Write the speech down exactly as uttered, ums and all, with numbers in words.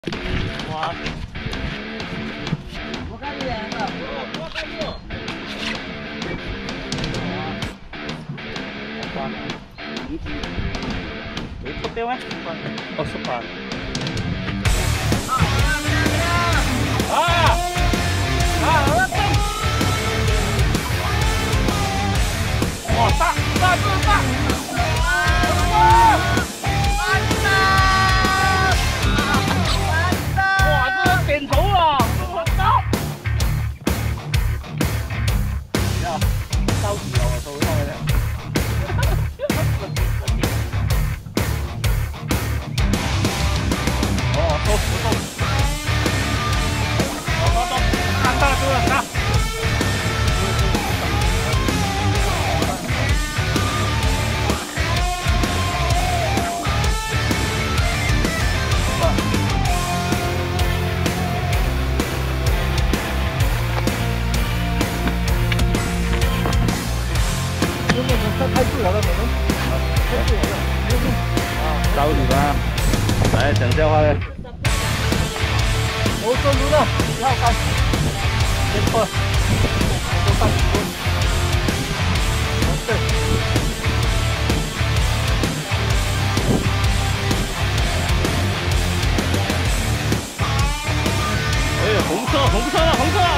哇！我看你来了，我看你。好烦。一级。你出掉吗？哦，十八。啊！啊！啊！哇！大大大大！ 点头了，我操！呀，着急了，我收到了。哦，收收收。走走走，看到了，对了，看。太自然了，我们太自然了，着急吧？来讲笑话嘞！我说如了，不要看，别错，我都上多。对。哎，红色，红色了，红色了！